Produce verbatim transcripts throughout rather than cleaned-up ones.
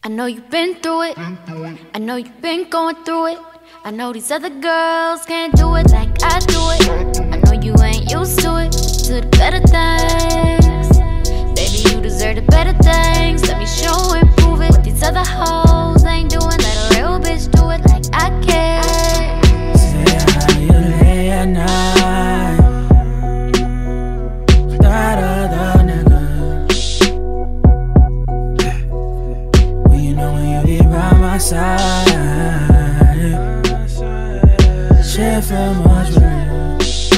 know you've been through it. I know you've been going through it. I know these other girls can't do it like I do it. I know you ain't used to it, to the better things. Baby, you deserve the better things. Let me show and prove it. What these other hoes ain't doing, let a real bitch do it like I can. Say how you lay at night without other niggas. When you know when you be by my side, shit feel much real.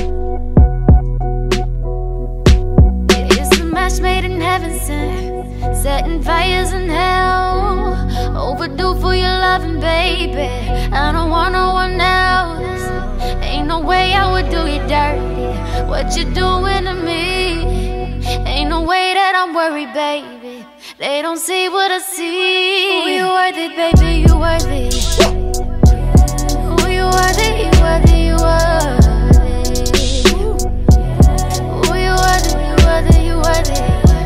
It's a match made in heaven sent, setting fires in hell. Overdue for your loving, baby. I don't want no one else. Ain't no way I would do you dirty. What you doing to me? Ain't no way that I'm worried, baby. They don't see what I see. Ooh, you worth it, baby, you worth it. Ooh, you worth it, you worth it, you worth it. Ooh, you worth it, you worth it, you worth it.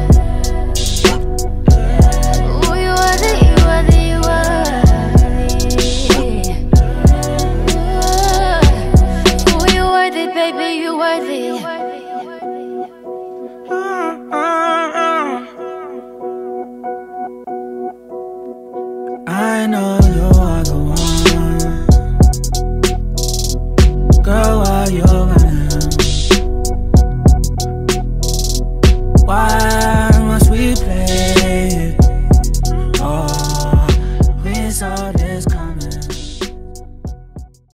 Ooh, you worth it, you worth it, you worth it. Ooh, you worth it, baby, you worth it. I know you're